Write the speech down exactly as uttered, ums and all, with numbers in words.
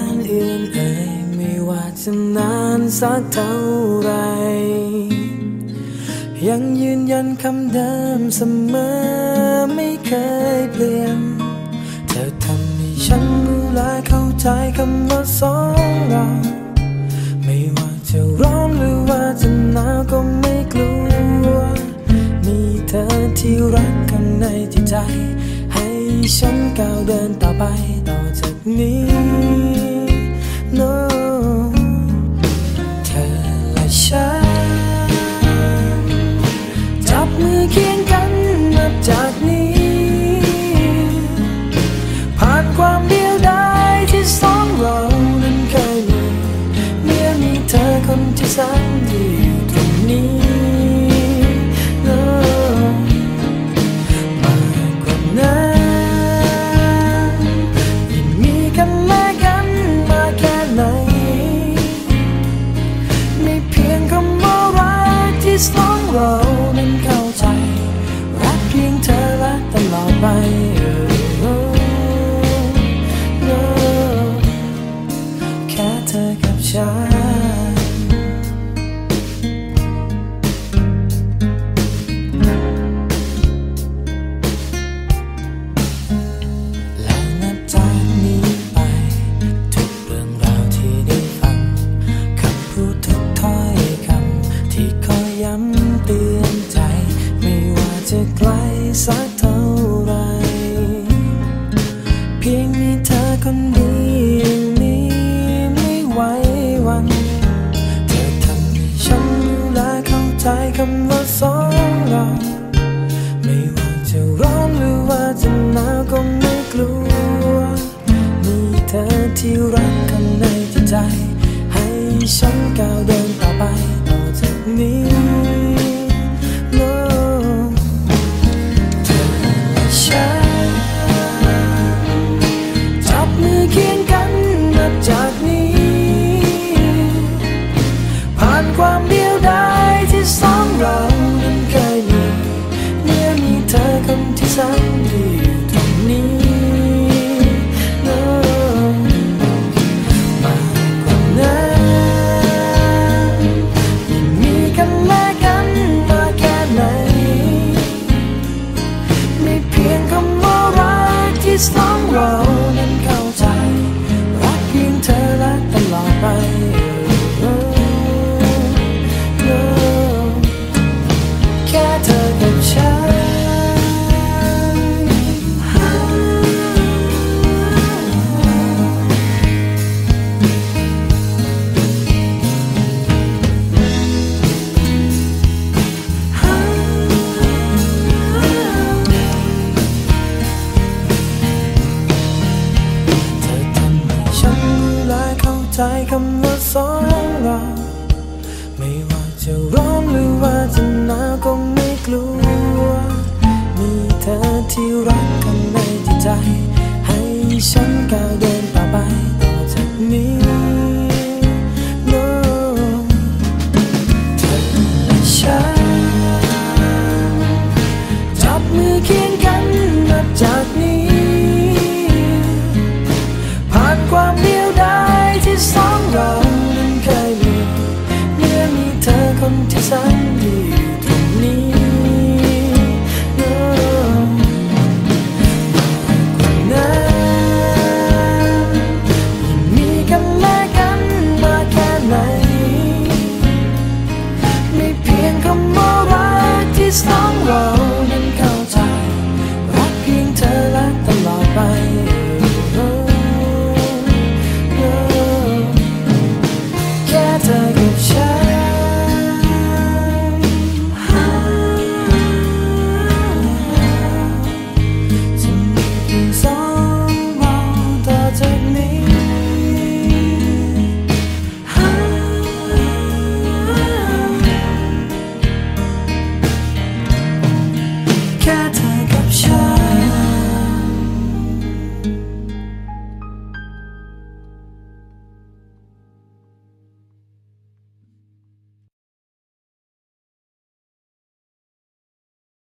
านอื่นเอ่ยไม่ว่าจะนานสักเท่าไรยังยืนยันคำเดิมเสมอไม่เคยเปลี่ยนเธอทำให้ฉันรู้และเข้าใจคำว่าสองเราไม่ว่าจะร้อนหรือว่าจะหนาวก็ไม่กลัวมีเธอที่รักข้างในจิตใจให้ฉันก้าวเดินต่อไปต่อจากนี้ no เธอและฉันจับมือเคียงกันนับจากนี้ผ่านความเดียวดายที่สองเรานั้นเคยมีเมื่อมีเธอคนที่แสนดีอยู่ตรงนี้ no มากกว่านั้นยิ่งมีกันและกันมาแค่ไหนไม่เพียงคำว่ารักที่สองเรานั้นเข้าใจรักเพียงเธอและตลอดไปแค่เธอกับฉันแล้วนับจากนี้ไปทุกเรื่องราวที่ได้ฟังคำพูดทุกถ้อยคำที่คอยย้ำเตือนใจไม่ว่าจะไกลสักเท่าไรเพียงมีเธอคนเดียวนี้ไม่ไหววันเธอทำให้ฉันรู้และเข้าใจคำว่าสองเราไม่ว่าจะร้อนหรือว่าจะหนาวก็ไม่กลัวมีเธอที่รักข้างในจิตใจให้ฉันก้าวเดินต่อไปต่อจากนี้ no เธอและฉันจับมือเคียงกันนับจากนี้ผ่านความเดียวดายที่สองเรานั้นเคยมีเมื่อมีเธอคนที่แสนดีอยู่ตรงนี้ no มากกว่านั้นยิ่งมีกันและกันมาแค่ไหนไม่เพียงคำว่ารักที่สองเรานั้นเข้าใจรักเพียงเธอและตลอดไปแค่เธอกับฉันเธอทำให้ฉันรู้และเข้าใจคำว่าสองเราไม่ว่าจะร้อนหรือว่าจะหนาวก็ไม่กลัวมีเธอที่รักข้างในจิตใจให้ฉันก้าวเดินต่อไปต่อจากนี้ no เธอและฉันจับมือเคียงกันนับจากนี้ผ่านความเดียวดายที่สองเรานั้นเคยมีเมื่อมีเธอคนที่แสน